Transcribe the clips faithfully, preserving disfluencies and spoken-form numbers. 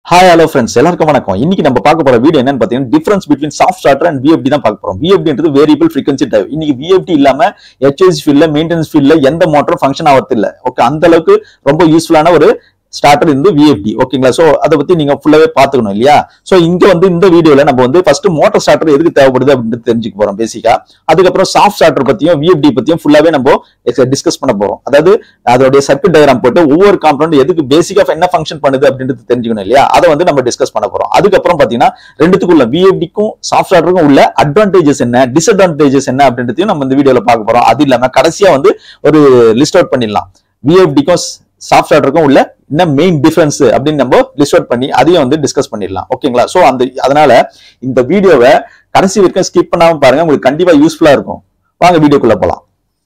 Hi, hello friends. எல்லாருக்கும் வணக்கம். இன்னைக்கு நம்ம பார்க்க போற வீடியோ என்னன்னு பாத்தீங்கன்னா difference between soft starter and V F D தான் பார்க்க போறோம். V F D ன்றது வேரியபிள் frequency drive. இன்னைக்கு V F D இல்லாம H V A C ஃபீல்ட்ல மெயின்டெனன்ஸ் ஃபீல்ட்ல எந்த மோட்டரும் ஃபங்க்ஷன் ஆவறது இல்ல. ஓகே, அந்த அளவுக்கு ரொம்ப யூஸ்ஃபுல்லான ஒரு ஸ்டார்டர் இந்த V F D. ஓகேங்களா? சோ அத பத்தி நீங்க ஃபுல்லாவே பாத்துக்கணும் இல்லையா? சோ இங்க வந்து இந்த வீடியோல நம்ம வந்து ஃபர்ஸ்ட் மோட்டார் ஸ்டார்டர் எதுக்கு தேவைப்படுது அப்படின்னு தெரிஞ்சுக்க போறோம் பேசிக்கா. அதுக்கு அப்புறம் சாஃப்ட் ஸ்டார்டர் பத்தியும் V F D பத்தியும் ஃபுல்லாவே நம்ம டிஸ்கஸ் பண்ண போறோம். அதாவது அதோட சர்க்யூட் டயகிராம் போட்டு ஒவ்வொரு காம்பனன்ட் எதுக்கு பேசிக்கா என்ன ஃபங்க்ஷன் பண்ணுது அப்படின்றது தெரிஞ்சுக்கணும் இல்லையா? அதை வந்து நம்ம டிஸ்கஸ் பண்ண போறோம். அதுக்கப்புறம் பாத்தீங்கன்னா ரெண்டுத்துக்குள்ள V F D க்கும் சாஃப்ட் ஸ்டார்டருக்கும் உள்ள அட்வான்டேஜஸ் என்ன, டிஸ்அட்வான்டேஜஸ் என்ன அப்படின்றதையும் நம்ம இந்த வீடியோல பார்க்க போறோம். அது இல்லாம கடைசியா வந்து ஒரு லிஸ்ட் அவுட் பண்ணிடலாம். V F D க்கும் சாஃப்ட் ஸ்டார்டருக்கும் உள்ள என்ன மெயின் டிஃபரன்ஸ் அப்படின்னு நம்ம லிஸ்ட் அவுட் பண்ணி அதையும் வந்து டிஸ்கஸ் பண்ணிடலாம். ஓகேங்களா? சோ அந்த அதனால இந்த வீடியோவை கடைசி வரைக்கும் ஸ்கிப் பண்ணாம பாருங்க, உங்களுக்கு கண்டிப்பா யூஸ்ஃபுல்லா இருக்கும். வாங்க வீடியோக்குள்ள போலாம்.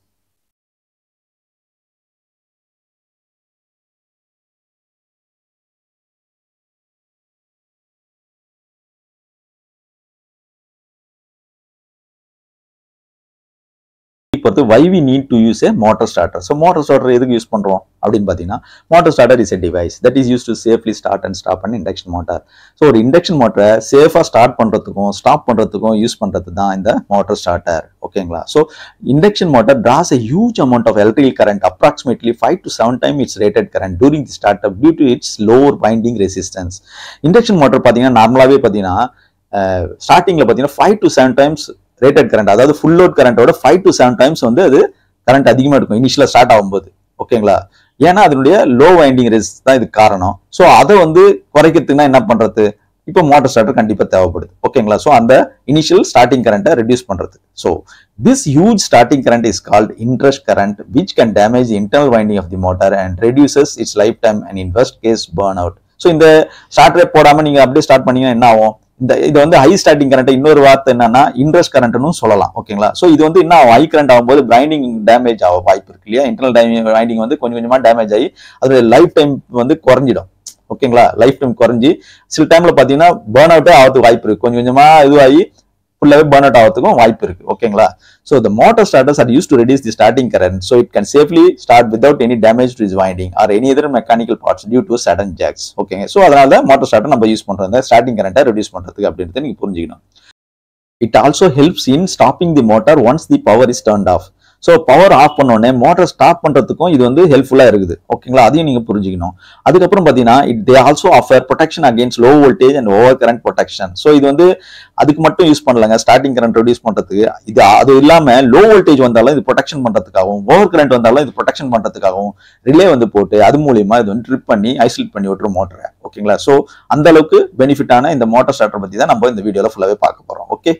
இப்போ why we need to use a motor starter. So motor starter எதுக்கு யூஸ் பண்றோம் அப்படின்னு பாத்தீங்கன்னா, motor starter is a device that is used to safely start and stop an induction motor. So ஒரு induction motor சேஃபா start பண்றதுக்கும் stop பண்றதுக்கும் use பண்றது தான் இந்த motor starter. ஓகேங்களா? So induction motor draws a huge amount of electrical current, approximately five to seven times its rated current during the startup due to its lower winding resistance. Induction motor பாத்தீங்கன்னா நார்மலாவே பாத்தீங்கன்னா ஸ்டார்டிங்ல பாத்தீங்கன்னா five to seven times rated current, அதாவது full load கரண்டோட five to seven times வந்து அது current அதிகமா இருக்கும் இனிஷியலா ஸ்டார்ட் ஆகும்போது. ஓகேங்களா? ஏன்னா அதனுடைய லோ வைண்டிங் ரெசிஸ்டன்ஸ் தான் இதுக்கு காரணம். ஸோ அதை வந்து குறைக்கிறதுக்குன்னா என்ன பண்றது? இப்போ மோட்டார் ஸ்டார்டர் கண்டிப்பா தேவைப்படுது. ஓகேங்களா? ஸோ அந்த இனிஷியல் ஸ்டார்டிங் கரண்ட்டை ரெடியூஸ் பண்றது. So this huge starting current is called inrush current which can damage internal winding of the motor and reduces its life time and in worst case burn out. So இந்த ஸ்டார்டரே போடாம நீங்க அப்படியே start பண்ணீங்கன்னா என்ன ஆகும்? இந்த இது வந்து ஹை ஸ்டார்டிங் கரண்ட், இன்னொரு வார்த்தை என்னன்னா இன்ட்ரஸ்ட் கரண்ட்னு சொல்லலாம். ஓகேங்களா? சோ இது வந்து என்ன ஹை கரண்ட் ஆகும்போது வைண்டிங் டேமேஜ் ஆக வாய்ப்பு இருக்கு இல்லையா? இன்டர்னல் வைண்டிங் வந்து கொஞ்சம் கொஞ்சமா டேமேஜ் ஆகி அதோட லைஃப் டைம் வந்து குறைஞ்சிடும். ஓகேங்களா? லைஃப் டைம் குறைஞ்சி சில டைம்ல பாத்தீங்கன்னா பர்ன் அவுட்டே ஆகிறதுக்கு வாய்ப்பு இருக்கு. கொஞ்சம் கொஞ்சமா இதுவாகி ஃபுல்லாவே பர்ன் அவுட் ஆகிறதுக்கும் வாய்ப்பு இருக்கு. ஓகேங்களா? So the motor starters are used to reduce the starting current so it can safely start without any damage to its winding or any other mechanical parts due to sudden jacks. Okay, so அதனால தான் motor starter நம்ம use பண்றோம் இந்த starting கரண்ட்டை reduce பண்றதுக்கு அப்படின்றத நீங்க புரிஞ்சுக்கணும். It also helps in stopping the motor once the power is turned off. So power off பண்ண உடனே மோட்டர் ஸ்டாப் பண்றதுக்கும் இது வந்து ஹெல்ப்ஃபுல்லா இருக்குது. ஓகேங்களா? அதையும் நீங்க புரிஞ்சுக்கணும். அதுக்கப்புறம் பாத்தீங்கன்னா it they also offer protection against low voltage and over current protection. So இது வந்து அதுக்கு மட்டும் யூஸ் பண்ணலங்க, ஸ்டார்டிங் கரண்ட் ரெடியூஸ் பண்றதுக்கு. இது அது இல்லாம லோ வோல்டேஜ் வந்தாலும் இது ப்ரொடெக்ஷன் பண்றதுக்காகவும் ஓவர் கரண்ட் வந்தாலும் இது ப்ரொடெக்ஷன் பண்றதுக்காகவும் ரிலே வந்து போட்டு அது மூலியமா இது வந்து ட்ரிப் பண்ணி ஐசோலேட் பண்ணி விட்டுரும் மோட்டரை. ஓகேங்களா? ஸோ அந்த அளவுக்கு பெனிஃபிட்டான இந்த மோட்டார் ஸ்டார்டர் பத்தி தான் நம்ம இந்த வீடியோல ஃபுல்லாவே பார்க்க போறோம். ஓகே,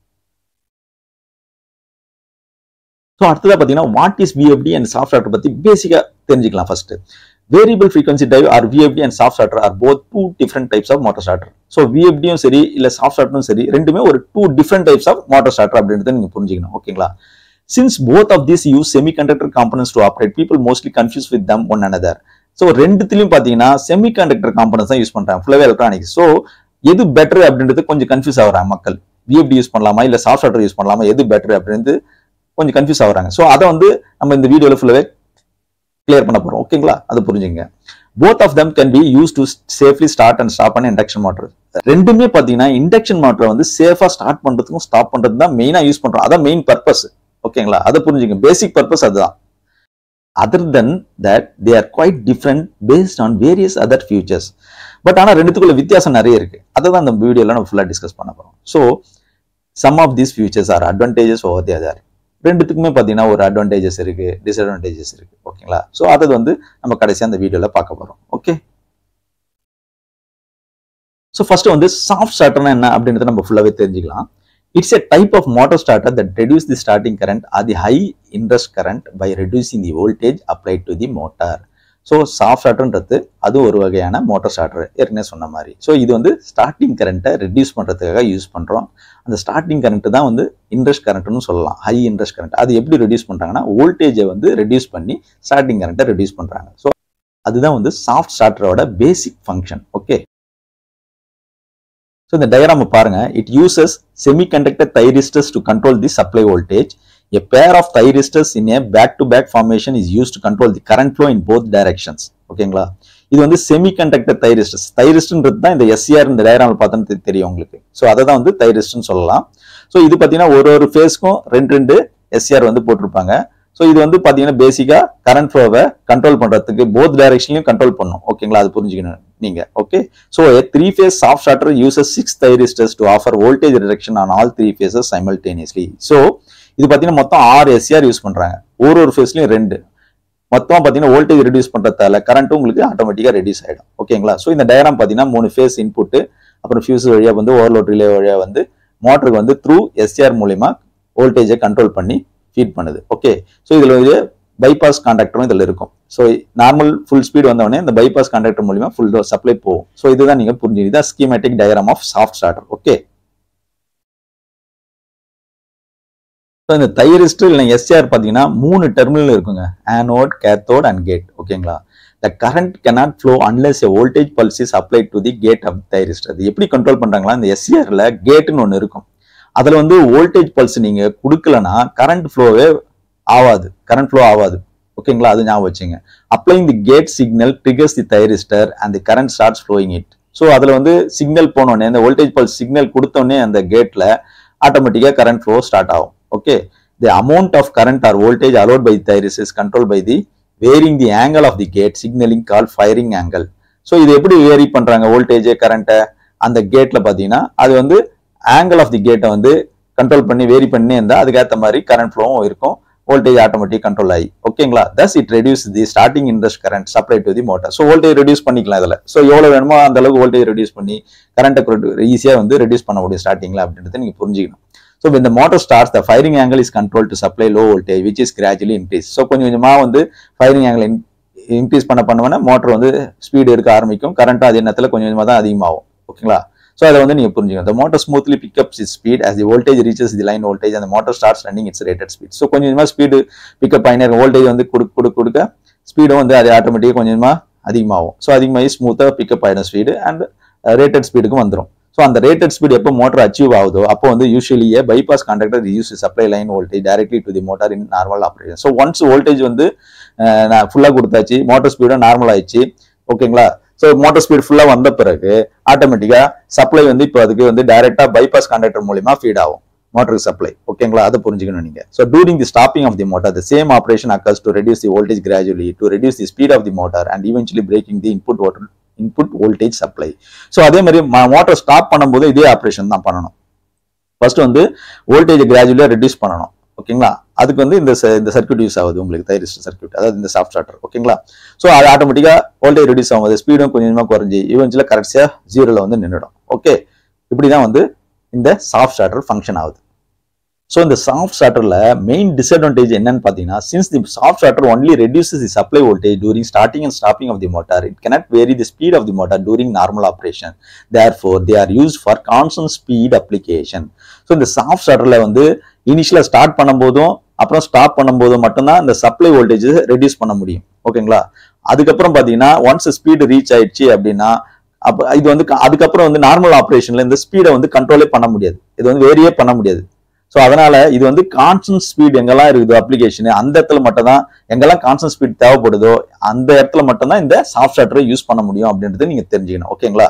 ஸோ அடுத்ததா பார்த்தீங்கன்னா what is V F D and soft starter பத்தி பேசிக்கா தெரிஞ்சுக்கலாம். First variable frequency drive or V F D and soft starter are both two different types of motor starter. So V F D யும் சரி இல்ல soft ஸ்டார்டரும் சரி ரெண்டுமே ஒரு two different types of motor starter அப்படின்றத நீங்க புரிஞ்சுக்கணும். ஓகேங்களா? Since both of this use semiconductor components to operate people mostly confuse with them one another. So ரெண்டுத்திலையும் பார்த்தீங்கன்னா செமிகண்டக்டர் காம்பனன்ட்ஸ் தான் யூஸ் பண்றாங்க, ஃபுல்லாவே எலக்ட்ரானிக்ஸ். ஸோ எது பெட்டர் அப்படின்றது கொஞ்சம் கன்ஃபியூஸ் ஆகுறாங்க மக்கள். V F D யூஸ் பண்ணலாமா இல்ல சாஃப்ட் ஸ்டார்டர் யூஸ் பண்ணலாமா, எது பெட்டர் அப்படின்றது கொஞ்சம் கன்ஃபியூஸ் ஆகுறாங்க. ஸோ அதை வந்து நம்ம இந்த வீடியோல ஃபுல்லாவே கிளியர் பண்ண போறோம். ஓகேங்களா? அது புரிஞ்சுங்க. Both of them can be used to safely start and stop பண்ண இண்டக்ஷன் மோட்டர். ரெண்டுமே பாத்தீங்கன்னா இண்டக்ஷன் மோட்டரை வந்து சேஃபா ஸ்டார்ட் பண்றதுக்கும் ஸ்டாப் பண்றது தான் மெயினா யூஸ் பண்றோம். அதான் மெயின் பர்பஸ். ஓகேங்களா? அதை புரிஞ்சுங்க. பேசிக் பர்பஸ் அதுதான். Other than that they are quite different based on various other features. But ஆனா ரெண்டுத்துக்குள்ள வித்தியாசம் நிறைய இருக்கு. அதை தான் இந்த வீடியோல நம்ம ஃபுல்லா டிஸ்கஸ் பண்ண போறோம். So some of these features are advantages over the other. ரெண்டுத்துக்குமே பார்த்தீங்கன்னா ஒரு அட்வான்டேஜஸ் இருக்கு, டிஸ்அட்வான்டேஜஸ் இருக்கு. ஓகேங்களா? ஸோ அது வந்து நம்ம கடைசியாக அந்த வீடியோல பார்க்க போறோம். ஓகே, ஸோ ஃபர்ஸ்ட் வந்து சாஃப்ட் ஸ்டார்டர்னா என்ன அப்படின்றத நம்ம ஃபுல்லாவே தெரிஞ்சுக்கலாம். It's a type of motor starter that reduce the starting current or the high inrush current by reducing the voltage applied to the motor. So soft ஸ்டார்டர்ன்றது அது ஒரு வகையான மோட்டார் ஸ்டார்டர், ஏற்கனவே சொன்ன மாதிரி. ஸோ இது வந்து ஸ்டார்டிங் கரண்ட்டை ரெடியூஸ் பண்ணுறதுக்காக யூஸ் பண்ணுறோம். அந்த ஸ்டார்டிங் கரண்ட் தான் வந்து இன்ட்ரஸ்ட் கரண்ட்னு சொல்லலாம், ஹை இன்ட்ரஸ்ட் கரண்ட். அது எப்படி ரெடியூஸ் பண்ணுறாங்கன்னா வோல்டேஜை வந்து ரெடியூஸ் பண்ணி ஸ்டார்டிங் கரண்ட்டை ரெடியூஸ் பண்ணுறாங்க. ஸோ அதுதான் வந்து சாஃப்ட் ஸ்டார்டரோட பேசிக் ஃபங்க்ஷன். ஓகே, ஸோ இந்த டயக்ராம் பாருங்க. It uses semiconductor thyristors to control the supply voltage. A pair of thyristors in a back-to-back formation is used to control the current flow in both directions. ஓகேங்களா? இது வந்து semiconductor தைரிஸ்டர்ஸ். தைரிஸ்ட்ன்றது தான் இந்த SCR இந்த டயக்ராம்ல பார்த்தோன்னு தெரியும் உங்களுக்கு. ஸோ அதை தான் வந்து தைரிஸ்ட்னு சொல்லலாம். ஸோ இது பார்த்தீங்கன்னா ஒரு ஒரு ஃபேஸ்க்கும் ரெண்டு ரெண்டு எஸ்சிஆர் வந்து போட்டிருப்பாங்க. ஸோ இது வந்து பார்த்தீங்கன்னா பேசிக்கா கரண்ட் ஃப்ளோவை கண்ட்ரோல் பண்றதுக்கு போத் டைரக்ஷன்லையும் கண்ட்ரோல் பண்ணும். ஓகேங்களா, அது புரிஞ்சுக்கணும் நீங்க. Okay, so three phase soft starter uses six thyristors to offer voltage reduction on all three phases simultaneously. So இது பார்த்தீங்கன்னா மொத்தம் ஆறு எஸ்சிஆர் யூஸ் பண்றாங்க, ஒரு ஒரு ஃபேஸ்லயும் ரெண்டு. மொத்தம் பார்த்தீங்கன்னா வோல்டேஜ் ரெடியூஸ் பண்றதால கரண்ட்டும் உங்களுக்கு ஆட்டோமேட்டிக்கா ரெடியூஸ் ஆயிடும். ஓகேங்களா, ஸோ இந்த டயக்ராம் பார்த்தீங்கன்னா மூணு ஃபேஸ் இன்புட், அப்புறம் ஃபியூஸ் வழியா வந்து ஓவர்லோட் ரிலே வழியா வந்து மோட்டருக்கு வந்து த்ரூ எஸ்சிஆர் மூலியமா வோல்டேஜை கண்ட்ரோல் பண்ணி ஃபீட் பண்ணுது. ஓகே, ஸோ இதுல வந்து பைபாஸ் கான்டாக்டரும் இதுல இருக்கும். ஸோ நார்மல் ஃபுல் ஸ்பீட் வந்தவொடனே இந்த பைபாஸ் கான்டாக்டர் மூலியமா ஃபுல் சப்ளை போகும். ஸோ இதுதான் நீங்க புரிஞ்சுக்கிது, இதான் schematic diagram of soft starter. Okay, so இந்த தைரிஸ்டர் இல்லை எஸ்சிஆர் பார்த்தீங்கன்னா மூணு டெர்மினல் இருக்குங்க, ஆனோட், கேத்தோட் அண்ட் கேட். ஓகேங்களா, the current cannot flow unless a voltage pulse is applied to the gate of the thyristor. அது எப்படி கண்ட்ரோல் பண்றாங்களா, இந்த எஸ்சிஆர்ல கேட்னு ஒன்று இருக்கும், அதுல வந்து வோல்டேஜ் பல்ஸ் நீங்க கொடுக்கலன்னா கரண்ட் ஃப்ளோவே ஆகாது, கரண்ட் ஃப்ளோ ஆகாது. ஓகேங்களா, அது ஞாபகம் வச்சுங்க. Applying the gate signal triggers the thyristor and the current starts flowing it. So அதுல வந்து சிக்னல் போனோடனே அந்த வோல்டேஜ் பல்ஸ் சிக்னல் கொடுத்தோடனே அந்த கேட்ல ஆட்டோமேட்டிக்கா கரண்ட் ஃப்ளோ ஸ்டார்ட் ஆகும். Okay, the amount of current or voltage allowed by the thyristor is control by the varying the angle of the gate signaling call firing angle. So இது எப்படி vary பண்றாங்க voltage கரண்ட்டை அந்த கேட்ல பாத்தீங்கன்னா அது வந்து ஆங்கிள் ஆஃப் தி கேட்டை வந்து கண்ட்ரோல் பண்ணி வேரி பண்ணி இருந்தா அதுக்கேற்ற மாதிரி கரண்ட் ஃப்ளோவும் இருக்கும், வோல்டேஜ் ஆட்டோமேட்டிக் கண்ட்ரோல் ஆகி. ஓகேங்களா, thus it reduce the starting inrush current supply to the motor. So voltage reduce பண்ணிக்கலாம் இதில். ஸோ எவ்வளோ வேணுமோ அந்த அளவுக்கு வோல்டேஜ் ரெடியூஸ் பண்ணி கரண்ட்டை ஈஸியாக வந்து ரெடியூஸ் பண்ண முடியும் ஸ்டார்டிங்ல அப்படின்றத நீங்க புரிஞ்சுக்கணும். So when the motor starts, the firing angle is controlled to supply low voltage, which is gradually increased. So கொஞ்சம் கொஞ்சமா வந்து firing angle increase பண்ண பண்ணவன மோட்டர் வந்து ஸ்பீடு எடுக்க ஆரம்பிக்கும், கரண்ட் அதே நேரத்தில் கொஞ்சம் கொஞ்சமா தான் அதிகமாகும். ஓகேங்களா, ஸோ அதை வந்து நீங்க புரிஞ்சுக்கணும். The motor smoothly picks up its speed as the voltage reaches the line voltage and the motor starts running its rated speed. So கொஞ்சம் கொஞ்சமா ஸ்பீடு பிக்கப் ஆகினே இருக்கும், வோல்டேஜ் வந்து கொடுக்க கொடுக்க கொடுக்க ஸ்பீடும் வந்து அது ஆட்டோமேட்டிக்காக கொஞ்சம் கொஞ்சமா அதிகமாகும். ஸோ அதிகமாகி ஸ்மூத்தாக பிக்கப் ஆகிடும் ஸ்பீடு அண்ட் ரேட்டட் ஸ்பீடுக்கும் வந்துடும். ஸோ அந்த ரேட்டட் ஸ்பீட் எப்போ மோட்டர் அச்சீவ் ஆகுதோ அப்போ வந்து usually bypass contactor use supply line voltage directly to the motor in normal operation. So once voltage வந்து நான் ஃபுல்லாக கொடுத்தாச்சு, மோட்டர் ஸ்பீடும் நார்மல் ஆயிடுச்சு. ஓகேங்களா, ஸோ மோட்டர் ஸ்பீட் ஃபுல்லாக வந்த பிறகு ஆட்டோமேட்டிக்காக சப்ளை வந்து இப்போ அதுக்கு வந்து டைரக்டா பைபாஸ் கான்டாக்டர் மூலியமா ஃபீட் ஆகும் மோட்டருக்கு சப்ளை. ஓகேங்களா, அதை புரிஞ்சுக்கணும் நீங்க. So during the stopping of the motor the same operation occurs to reduce the voltage gradually to reduce the speed of the motor and eventually breaking the input water input voltage supply. So அதே மாதிரி motor stop பண்ணும்போது இதே operation தான் பண்ணணும். First வந்து voltage கிராஜுவலியா reduce பண்ணணும். ஓகேங்களா, அதுக்கு வந்து இந்த இந்த சர்க்யூட் யூஸ் ஆகுது உங்களுக்கு, தைரிஸ்டர் சர்க்யூட், அதாவது இந்த சாஃப்ட் ஸ்டார்டர். ஓகேங்களா, ஸோ அது ஆட்டோமேட்டிக்கா வோல்டேஜ் ரெடியூஸ் ஆகும்போது ஸ்பீடும் கொஞ்சம் கொஞ்சமாக குறைஞ்சி ஈவென்ச்சுவலா கரெக்டாக ஜீரோல வந்து நின்றுடும். ஓகே, இப்படிதான் வந்து இந்த சாஃப்ட் ஸ்டார்டர் ஃபங்க்ஷன் ஆகுது. ஸோ இந்த சாஃப்ட் ஸ்டார்டர்ல மெயின் டிஸ்அட்வான்டேஜ் என்னன்னு பார்த்தீங்கன்னா, since the soft starter only reduces the supply voltage during starting and stopping of the motor, it cannot vary the speed of the motor during normal operation. Therefore, they are used for constant speed application. So இந்த soft ஸ்டார்டர்ல வந்து இனிஷியலா start பண்ணும்போதும் அப்புறம் stop பண்ணும்போதும் மட்டும்தான் இந்த supply voltage reduce பண்ண முடியும். ஓகேங்களா, அதுக்கப்புறம் பார்த்தீங்கன்னா ஒன்ஸ் ஸ்பீடு ரீச் ஆயிடுச்சு அப்படின்னா அப்போ இது வந்து அதுக்கப்புறம் வந்து நார்மல் ஆப்ரேஷன்ல இந்த ஸ்பீடை வந்து கண்ட்ரோலே பண்ண முடியாது, இது வந்து வேரியே பண்ண முடியாது. ஸோ அதனால இது வந்து கான்ஸ்டன்ட் ஸ்பீட் எங்கெல்லாம் இருக்குதோ அப்ளிகேஷன் அந்த இடத்துல மட்டும் தான், எங்கெல்லாம் கான்ஸ்டன்ட் ஸ்பீட் தேவைப்படுதோ அந்த இடத்துல மட்டும் தான் இந்த சாஃப்ட் ஸ்டார்டரை யூஸ் பண்ண முடியும் அப்படின்றது நீங்க தெரிஞ்சுக்கணும். ஓகேங்களா,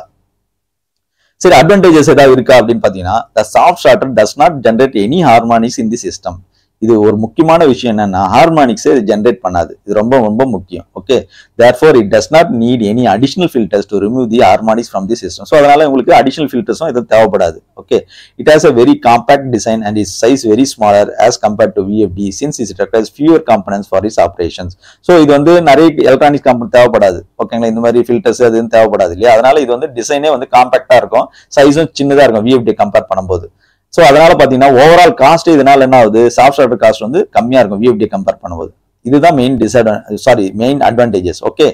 சரி, அட்வான்டேஜஸ் ஏதாவது இருக்கா அப்படின்னு பாத்தீங்கன்னா, the soft starter does not generate any harmonics in the system. இது ஒரு முக்கியமான விஷயம் என்னன்னா, ஹார்மானிக்ஸை இது ஜென்ரேட் பண்ணாது, இது ரொம்ப ரொம்ப முக்கியம். Okay, therefore it does not need any additional filters to remove the harmonics from the system. So அதனால உங்களுக்கு அடிஷனல் ஃபில்டர்ஸும் இது தேவைப்படாது. Okay, it has a very compact design and its size very smaller as compared to V F D since it requires fewer components for its operations. So இது வந்து நிறைய electronics component தேவைப்படாது. ஓகேங்களா, இந்த மாதிரி ஃபில்டர்ஸ் அது தேவைப்படாது இல்லையா, அதனால இது வந்து டிசைனே வந்து காம்பாக்டா இருக்கும், சைஸும் சின்னதா இருக்கும் V F D கம்பேர் பண்ணும்போது. ஸோ அதனால பாத்தீங்கன்னா ஓவரால் காஸ்ட் இதனால என்ன ஆகுது, சாஃப்ட் ஸ்டார்டர் காஸ்ட் வந்து கம்மியா இருக்கும் V F D கம்பேர் பண்ணும்போது. இதுதான் main disadvantage, sorry main advantages. Okay,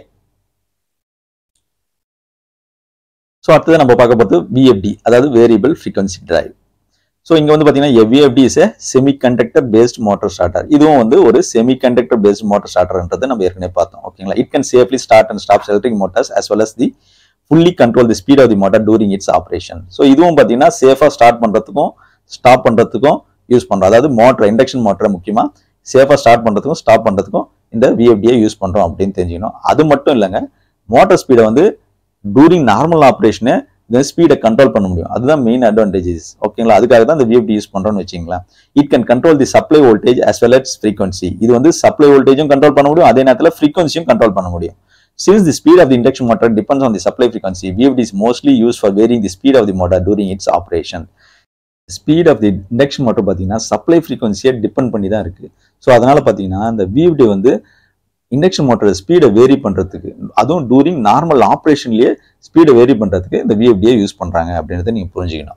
so அடுத்தது நம்ம பார்க்க போகிறது V F D, அதாவது வேரியபிள் ஃப்ரீக்வன்சி டிரைவ். ஸோ இங்க வந்து பாத்தீங்கன்னா V F D is a semiconductor based motor starter. இதுவும் வந்து ஒரு செமிகண்டக்டர் பேஸ்ட் மோட்டர் ஸ்டார்டர்ன்றது நம்ம ஏற்கனவே பார்த்தோம். ஓகேங்களா, it can safely start and stop electric motors as well as the fully control the speed of the motor during its operation. So இதுவும் பாத்தீங்கன்னா சேஃபா ஸ்டார்ட் பண்றதுக்கும் ஸ்டாப் பண்றதுக்கும் யூஸ் பண்றோம். அதாவது மோட்டர் இண்டக்ஷன் மோட்டரை முக்கியமா சேஃபா ஸ்டார்ட் பண்றதுக்கும் ஸ்டாப் பண்றதுக்கும் இந்த V F D யூஸ் பண்றோம் அப்படின்னு தெரிஞ்சுக்கணும். அது மட்டும் இல்லைங்க, மோட்டார் ஸ்பீடை வந்து டூரிங் நார்மல் ஆப்ரேஷனை இந்த ஸ்பீடை கண்ட்ரோல் பண்ண முடியும். அதுதான் மெயின் அட்வான்டேஜஸ். ஓகேங்களா, அதுக்காக தான் இந்த விஎஃப்டி யூஸ் பண்றோம்னு வச்சுங்களேன். It can control the supply voltage as well as frequency. இது வந்து சப்ளை வோல்டேஜும் கண்ட்ரோல் பண்ண முடியும், அதே நேரத்தில் ஃப்ரீக்வன்சியும் கண்ட்ரோல் பண்ண முடியும். Since the speed of the induction motor depends on the supply frequency, V F D is mostly used for varying the speed of the motor during its operation. Speed of the induction motor பார்த்தீங்கன்னா supply ஃப்ரீக்வன்சியை depend பண்ணி தான் இருக்கு. So அதனால பார்த்தீங்கன்னா இந்த V F D வந்து induction motor ஸ்பீடை வேரி பண்றதுக்கு, அதுவும் டூரிங் நார்மல் ஆப்ரேஷன்லயே ஸ்பீடை வேரி பண்றதுக்கு இந்த V F D யூஸ் பண்றாங்க அப்படின்றத நீங்க புரிஞ்சுக்கணும்.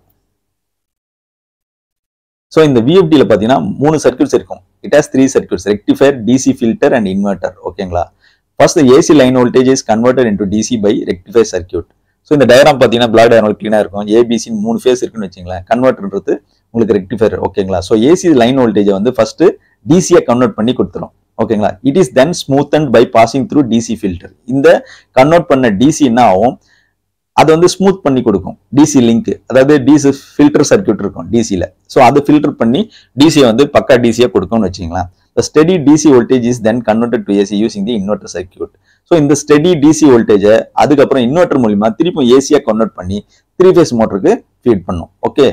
ஸோ இந்த V F D ல பார்த்தீங்கன்னா மூணு சர்க்யூட்ஸ் இருக்கும். It has three circuits, rectifier, DC filter and inverter. ஓகேங்களா, first the A C line voltage is converted into D C by rectifier circuit. So இந்த டயக்ராம் பார்த்தீங்கன்னா பிளாக் டயக்ராம் கிளீனா இருக்கும். ABC மூணு ஃபேஸ் இருக்குன்னு வச்சுங்களேன். கன்வெர்டர்ன்றது உங்களுக்கு ரெக்டிஃபயர். ஓகேங்களா, ஸோ ஏசி லைன் வோல்டேஜை வந்து ஃபர்ஸ்ட் டிசியை கன்வெர்ட் பண்ணி கொடுத்துரும். ஓகேங்களா, it is then smoothened by passing through DC filter. இந்த கன்வெர்ட் பண்ண டிசி என்ன ஆகும், அது வந்து ஸ்மூத் பண்ணி கொடுக்கும் டிசி லிங்க், அதாவது டிசி ஃபில்டர் சர்க்யூட் இருக்கும் டிசியில். ஸோ அதை ஃபில்டர் பண்ணி டிசியை வந்து பக்கா டிசியை கொடுக்கும்னு வச்சுங்களேன். The steady D C voltage is then converted to A C using the inverter circuit. So இந்த steady D C voltage அதுக்கப்புறம் இன்வெர்டர் மூலமா திருப்பி ஏசியா கன்வெர்ட் பண்ணி த்ரீ ஃபேஸ் மோட்டருக்கு ஃபீட் பண்ணும். Okay,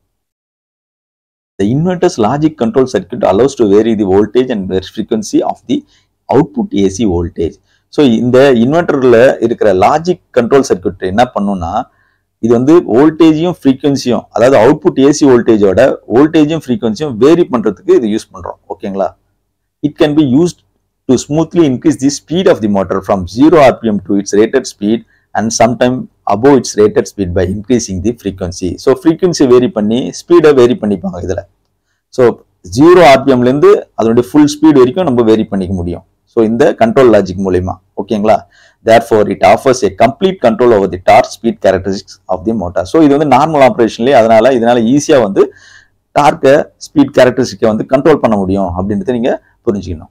the inverter's logic control circuit allows to vary the voltage and frequency of the output A C voltage. So இந்த இன்வெர்டர்ல இருக்கிற லாஜிக் கண்ட்ரோல் சர்க்யூட் என்ன பண்ணும்னா, இது வந்து வோல்டேஜையும் ஃப்ரீக்வன்சியும், அதாவது அவுட்புட் ஏசி வோல்டேஜோட வோல்டேஜும் ஃப்ரீக்வன்சியும் வேரி பண்றதுக்கு இது யூஸ் பண்றோம். ஓகேங்களா, it can be used to smoothly increase the speed of the motor from zero R P M to its rated speed and sometime above its rated speed by increasing the frequency. So frequency vary பண்ணி ஸ்பீடை vary பண்ணிப்பாங்க இதுல. So zero ஆர்பிஎம்ல இருந்து அதனுடைய full speed வரைக்கும் நம்ம vary பண்ணிக்க முடியும். ஸோ இந்த கண்ட்ரோல் லாஜிக் மூலமா. ஓகேங்களா, therefore it offers a complete control over the torque speed characteristics of the motor. So இது வந்து நார்மல் ஆப்ரேஷன்லேயே, அதனால இதனால ஈஸியா வந்து டார்க்க ஸ்பீட் கேரக்டரிஸ்டிக்கை வந்து கண்ட்ரோல் பண்ண முடியும் அப்படின்றத நீங்க புரிஞ்சுக்கணும்.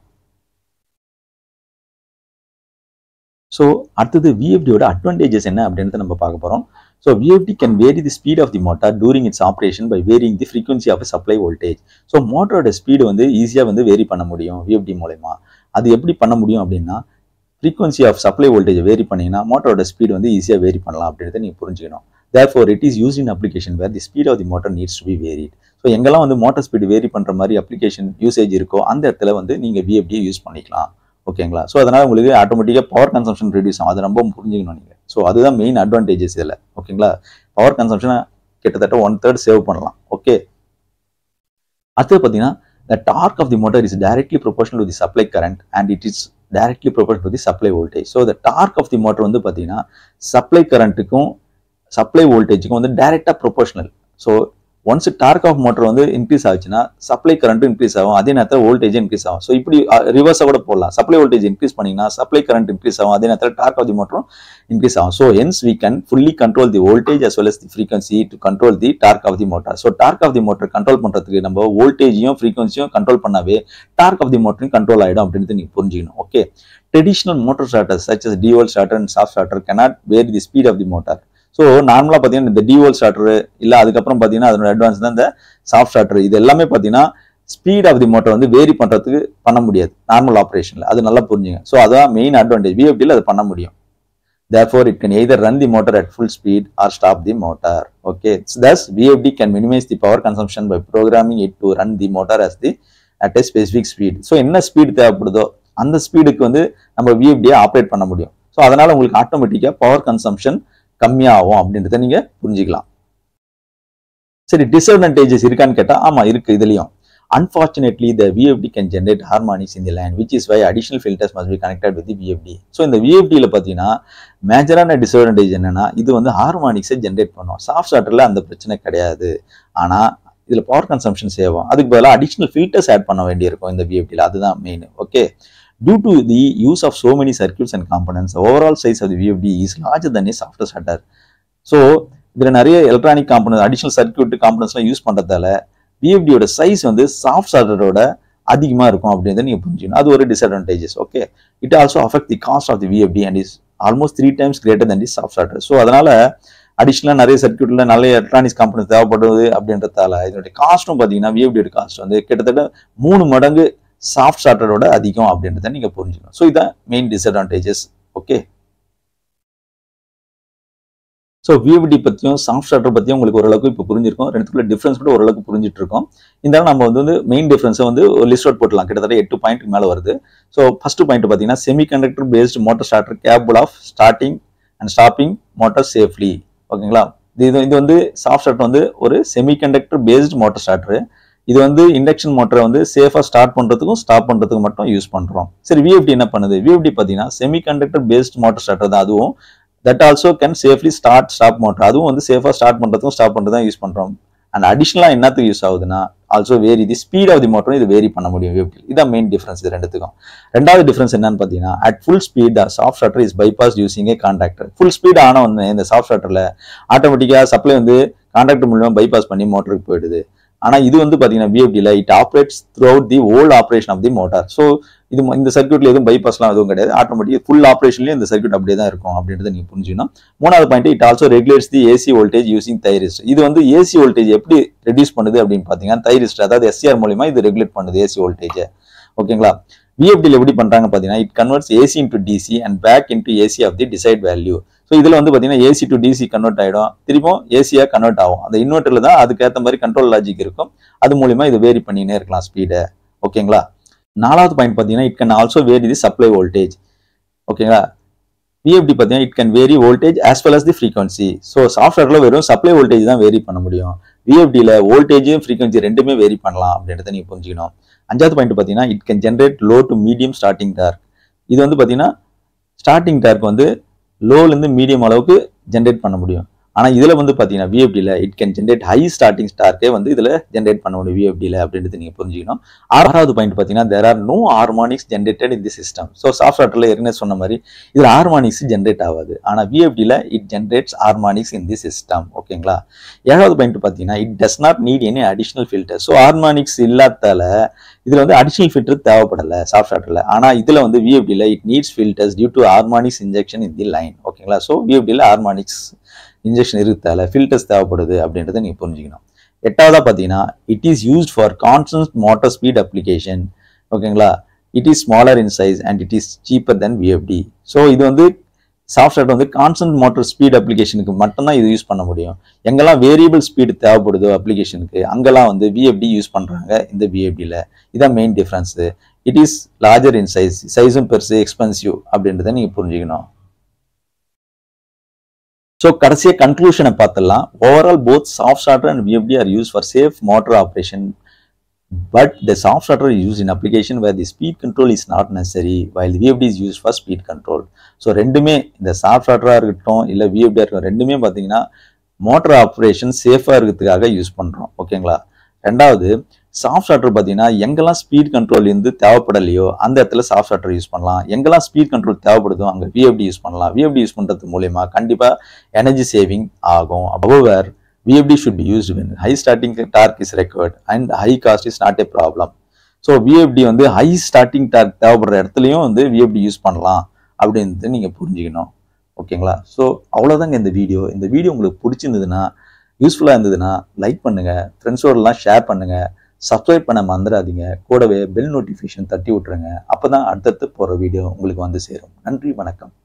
ஸோ அடுத்தது விஎஃப்டியோட அட்வான்டேஜஸ் என்ன அப்படின்றத நம்ம பார்க்க போறோம். So VFD can vary the speed of the motor during its operation by varying the frequency of supply voltage. So மோட்டரோட ஸ்பீடு வந்து ஈஸியாக வந்து வேரி பண்ண முடியும் விஎஃப்டி மூலமா. அது எப்படி பண்ண முடியும் அப்படின்னா, frequency of supply voltage vary பண்ணீங்கன்னா மோட்டரோட ஸ்பீடு வந்து ஈஸியாக வேரி பண்ணலாம் அப்படின்றத நீங்க புரிஞ்சுக்கணும். Therefore, it is used in application where the speed of the motor needs to be varied. So எங்கெல்லாம் வந்து மோட்டர் ஸ்பீடு வேரி பண்ற மாதிரி அப்ளிகேஷன் யூசேஜ் இருக்கோ அந்த இடத்துல வந்து நீங்க விஎஃப்டி யூஸ் பண்ணிக்கலாம். ஓகேங்களா, ஸோ அதனால உங்களுக்கு ஆட்டோமேட்டிக்காக பவர் கன்சம்ஷன் ரெடியூஸ் ஆகும். அது ரொம்ப புரிஞ்சுக்கணும் நீங்க. ஸோ அதுதான் மெயின் அட்வான்டேஜஸ் இதில். ஓகேங்களா, பவர் கன்சம்ஷனை கிட்டத்தட்ட ஒன் தேர்ட் சேவ் பண்ணலாம். ஓகே, அடுத்தது பார்த்தீங்கன்னா the torque of the motor is directly proportional to the supply current and it is directly proportional to the supply voltage. So the torque of the motor வந்து பார்த்தீங்கன்னா supply கரண்ட்டுக்கும் supply வோல்டேஜுக்கும் வந்து டைரக்டா proportional. So once torque of motor வந்து increase ஆச்சுன்னா supply கரண்ட்டும் increase ஆகும், அதே நேரத்தில் வோல்டேஜ் இன்க்ரீஸ் ஆகும். ஸோ இப்படி ரிவர்ஸாக கூட போடலாம். சப்ளை வோல்டேஜ் இன்க்ரீஸ் பண்ணீங்கன்னா சப்ளை கரண்ட் இன்க்ரீஸ் ஆகும், அதே நேரத்தில் டார்க் ஆஃப் தி மோட்டரும் இன்க்ரீஸ் ஆகும். So hence we can fully control the voltage as well as the frequency to control the torque of the motor. So torque of the motor control பண்றதுக்கு நம்ம வோல்டேஜையும் ஃப்ரீக்வன்சியும் control பண்ணாவே torque of the மோட்டரையும் control ஆகிடும் அப்படின்றது நீங்க புரிஞ்சுக்கணும். Okay, traditional motor starters such as DOL starter and soft starter cannot vary the speed of the motor. So நார்மலாக பார்த்தீங்கன்னா இந்த டிவோல் ஸ்டார்டர் இல்லை, அதுக்கப்புறம் பார்த்தீங்கன்னா அதோட அட்வான்ஸ் தான் இந்த சாஃப்ட் ஸ்டார்டர். இது எல்லாமே பார்த்தீங்கன்னா ஸ்பீட் ஆஃப் தி மோட்டர் வந்து வேரி பண்ணுறதுக்கு பண்ண முடியாது நார்மல் ஆப்ரேஷனில். அது நல்லா புரிஞ்சுங்க. ஸோ அதான் மெயின் அட்வான்டேஜ். விஎஃப்டியில் அது பண்ண முடியும். Therefore, it can either run the motor at full speed or stop the motor. Okay, so thus V F D can minimize the power consumption by programming it to run the motor as the at a specific speed. So என்ன speed தேவைப்படுதோ அந்த ஸ்பீடுக்கு வந்து நம்ம விஎஃப்டியை operate பண்ண முடியும். So அதனால உங்களுக்கு ஆட்டோமேட்டிக்காக பவர் கன்சம்ஷன் கம்மியாகும் அப்படின்றத நீங்க புரிஞ்சுக்கலாம். சரி, டிஸ்அட்வான்டேஜஸ் இருக்கான்னு கேட்டா ஆமா இருக்கு இதுலயும். Unfortunately, the V F D can generate harmonics in the line, which is why additional filters must be connected with the V F D. So இந்த V F D ல பாத்தீங்கன்னா மேஜரான டிஸ்அட்வான்டேஜ் என்னன்னா, இது வந்து ஹார்மானிக்ஸை ஜென்ரேட் பண்ணும். சாஃப்ட் ஸ்டார்டர்ல அந்த பிரச்சனை கிடையாது. ஆனா இதுல பவர் கன்சம்ஷன் சேவ் ஆகும். அதுக்கு பதிலாக அடிஷனல் ஃபில்டர்ஸ் ஆட் பண்ண வேண்டியிருக்கும் இந்த V F D ல. அதுதான் main. Okay, due to the use of so many circuits and components, the overall size of the V F D is larger than a soft starter. So இதுல நிறைய electronic component additional circuit காம்பனன்ட்ஸ்லாம் use பண்றதால V F D யோட size வந்து soft ஸ்டார்டரோட அதிகமா இருக்கும் அப்படின்றத நீங்க புரிஞ்சுக்கணும். அது ஒரு disadvantages. Okay, it also affect the cost of the V F D and is almost three times greater than the soft starter. So அதனால அடிஷனலாக நிறைய சர்க்யூட்ல நிறைய எலக்ட்ரானிக்ஸ் காம்பனன்ட்ஸ் தேவைப்படுது அப்படின்றதால இதனுடைய காஸ்ட்டும் பார்த்தீங்கன்னா V F D யோட காஸ்ட் வந்து கிட்டத்தட்ட மூணு மடங்கு சாஃப்ட் ஸ்டார்டரோட அதிகம் அப்படின்றத நீங்க புரிஞ்சுக்கணும். ஸோ இதான் main disadvantages. Okay, so VFD பற்றியும் சாஃப்ட் ஸ்டார்டர் பற்றியும் உங்களுக்கு ஓரளவுக்கு இப்போ புரிஞ்சிருக்கும். ரெண்டுத்துக்குள்ள டிஃப்ரென்ஸ் கூட ஓரளவுக்கு புரிஞ்சிட்டு இருக்கோம். இந்த நம்ம வந்து மெயின் டிஃப்ரென்ஸை வந்து ஒரு லிஸ்ட் அவுட் போட்டலாம். கிட்டத்தட்ட எட்டு பாயிண்ட் மேலே வருது. ஸோ ஃபர்ஸ்ட் பாயிண்ட் பார்த்தீங்கன்னா semiconductor based motor starter capable of starting and stopping motor safely. ஓகேங்களா, இது இது வந்து சாஃப்ட் ஸ்டார்டர் வந்து ஒரு செமிகண்டக்டர் பேஸ்டு மோட்டார் ஸ்டார்டர். இது வந்து இண்டக்ஷன் மோட்டரை வந்து சேஃபாக ஸ்டார்ட் பண்ணுறதுக்கும் ஸ்டாப் பண்ணுறதுக்கும் மட்டும் யூஸ் பண்ணுறோம். சரி, விஎஃப்டி என்ன பண்ணுது? விஎஃப்டி பார்த்தீங்கன்னா செமிகண்டக்டர் பேஸ்ட் மோட்டார் ஸ்டார்டர் தான். அதுவும் that also can safely start stop motor. அதுவும் வந்து சேஃபாக ஸ்டார்ட் பண்ணுறதுக்கும் ஸ்டாப் பண்ணுறது தான் யூஸ் பண்ணுறோம். அண்ட் அடிஷனலாக என்னத்துக்கு யூஸ் ஆகுதுன்னா also vary the speed of the மோட்டரும் இது வேரி பண்ண முடியும் விஎஃப்டி. இதான் மெயின் டிஃபரன்ஸ் இது ரெண்டுத்துக்கும். ரெண்டாவது டிஃபரன்ஸ் என்னன்னு பார்த்தீங்கன்னா at full speed the soft starter is bypass using a contactor. Full speed ஆன ஒன்று இந்த சாஃப்ட் ஸ்டார்டரில் ஆட்டோமேட்டிக்காக சப்ளை வந்து கான்டாக்டர் மூலமாக பைபாஸ் பண்ணி மோட்டருக்கு போயிடுது. ஆனால் இது வந்து பார்த்தீங்கன்னா விஎஃப்டியில் it operates throughout the whole operation of the motor. So இது இந்த சர்க்யூட்ல எதுவும் பைபாஸ்லாம் எதுவும் கிடையாது. ஆட்டோமேட்டிக் ஃபுல் ஆப்ரேஷன்லேயும் இந்த சர்க்யூட் அப்படியே தான் இருக்கும் அப்படின்றத நீங்கள் புரிஞ்சுக்கணும். மூணாவது point, it also regulates the AC voltage using thyristor. இது வந்து ஏசி வோல்டேஜ் எப்படி ரெடியூஸ் பண்ணுது அப்படின்னு பார்த்தீங்கன்னா தைரிஸ்ட், அதாவது எஸ்சிஆர் மூலியமா இது ரெகுலேட் பண்ணுது ஏசி வோல்டேஜ். ஓகேங்களா, விஎஃப்டியில் எப்படி பண்ணுறாங்க பார்த்தீங்கன்னா it converts AC into DC and back into AC of the desired value. So இதில் வந்து பார்த்தீங்கன்னா ஏசி டு டிசி கன்வெர்ட் ஆகிடும், திரும்பவும் ஏசியாக கன்வெர்ட் ஆகும். அந்த இன்வெர்ட்டரில் தான் அதுக்கேற்ற மாதிரி கண்ட்ரோல் லாஜிக் இருக்கும். அது மூலியமா இது வேரி பண்ணினே இருக்கலாம் ஸ்பீடை. ஓகேங்களா, நாலாவது பாயிண்ட் பார்த்தீங்கன்னா it can also vary the supply voltage. ஓகேங்களா, விஎஃப்டி பார்த்தீங்கன்னா it can vary voltage as well as the frequency. So சாஃப்ட்வேர்ல வெறும் சப்ளை வோல்டேஜ் தான் வேரி பண்ண முடியும். விஎஃப்டியில் வோல்டேஜும் ஃப்ரீக்வன்சி ரெண்டுமே வேரி பண்ணலாம் அப்படின்றத நீங்கள் புரிஞ்சுக்கணும். அஞ்சாவது பாயிண்ட் பார்த்தீங்கன்னா it can generate low to medium starting torque. இது வந்து பார்த்தீங்கன்னா ஸ்டார்டிங் டார்க் வந்து லோலேருந்து மீடியம் அளவுக்கு ஜென்ரேட் பண்ண முடியும். ஆனால் இதில் வந்து பார்த்தீங்கன்னா விஎஃப்டியில் it can generate high starting ஸ்டார்க்கே வந்து இதில் ஜென்ரேட் பண்ண முடியும் விஎஃப்டியில் அப்படின்றது நீங்கள் புரிஞ்சுக்கணும். ஆறாவது பாயிண்ட் பார்த்தீங்கன்னா there are no harmonics generated in the system. So சாஃப்ட்வேர்ல ஏற்கனவே சொன்ன மாதிரி இதில் ஹார்மானிக்ஸ் ஜென்ரேட் ஆகாது. ஆனால் விஎஃப்டியில் it generates harmonics in the system. ஓகேங்களா, ஏழாவது பாயிண்ட் பார்த்தீங்கன்னா it does not need any additional filter. So harmonics இல்லாதால இதில் வந்து அடிஷனல் ஃபில்டர் தேவைப்படலை சாஃப்ட்வேர்ல. ஆனால் இதில் வந்து விஎஃப்டியில் it needs filters due to harmonics injection in the line. ஓகேங்களா, ஸோ விஎஃப்டியில் ஹார்மானிக்ஸ் இன்ஜெக்ஷன் இருக்கிறதால ஃபில்டர்ஸ் தேவைப்படுது அப்படின்றத நீங்கள் புரிஞ்சுக்கணும். எட்டாவதா பார்த்தீங்கன்னா it is used for constant motor speed application. ஓகேங்களா, it is smaller in size and it is cheaper then VFD. So இது வந்து சாஃப்ட்வேர் வந்து கான்ஸ்டன்ட் மோட்டார் ஸ்பீட் அப்ளிகேஷனுக்கு மட்டும்தான் இது யூஸ் பண்ண முடியும். எங்கெல்லாம் வேரியபிள் ஸ்பீடு தேவைப்படுதோ அப்ளிகேஷனுக்கு அங்கெல்லாம் வந்து விஎஃப்டி யூஸ் பண்ணுறாங்க இந்த விஎஃப்டியில். இதான் main difference. It is larger in size, சைஸும் பெருசு, எக்ஸ்பென்சிவ் அப்படின்றத நீங்கள் புரிஞ்சுக்கணும். ஸோ கடைசியாக கன்க்ளூஷனை பார்த்துடலாம். Overall both soft starter and VFD are use for safe motor operation, but the soft starter is use in application where the speed control is not necessary while VFD is use for speed control. So ரெண்டுமே இந்த soft ஸ்டார்டராக இருக்கட்டும் இல்லை விஎஃப்டியாக இருக்கட்டும் ரெண்டுமே பார்த்தீங்கன்னா motor operation சேஃபாக இருக்கிறதுக்காக use பண்ணுறோம். ஓகேங்களா, ரெண்டாவது சாஃப்ட் ஸ்டார்டர் பார்த்தீங்கன்னா எங்கெல்லாம் ஸ்பீட் கண்ட்ரோல் இருந்து தேவைப்படலையோ அந்த இடத்துல சாஃப்ட் ஸ்டார்டர் யூஸ் பண்ணலாம். எங்கெல்லாம் ஸ்பீட் கண்ட்ரோல் தேவைப்படுதோ அங்கே விஎஃப்டி யூஸ் பண்ணலாம். விஎஃப்டி யூஸ் பண்ணுறது மூலயமா கண்டிப்பாக எனர்ஜி சேவிங் ஆகும். However VFD should be used when high starting torque is required and high cost is not a problem. So VFD வந்து ஹை ஸ்டார்டிங் டார்க் தேவைப்படுற இடத்துலையும் வந்து விஎஃப்டி யூஸ் பண்ணலாம் அப்படின்றது நீங்கள் புரிஞ்சுக்கணும். ஓகேங்களா, ஸோ அவ்வளோதாங்க இந்த வீடியோ. இந்த வீடியோ உங்களுக்கு பிடிச்சிருந்ததுன்னா, யூஸ்ஃபுல்லாக இருந்ததுன்னா லைக் பண்ணுங்கள், ஃப்ரெண்ட்ஸோடலாம் ஷேர் பண்ணுங்கள், சப்ஸ்கிரைப் பண்ண மறந்துடாதீங்க, கூடவே பெல் நோட்டிஃபிகேஷன் தட்டி விட்டுருங்க. அப்போ தான் அடுத்தடுத்து போகிற வீடியோ உங்களுக்கு வந்து சேரும். நன்றி, வணக்கம்.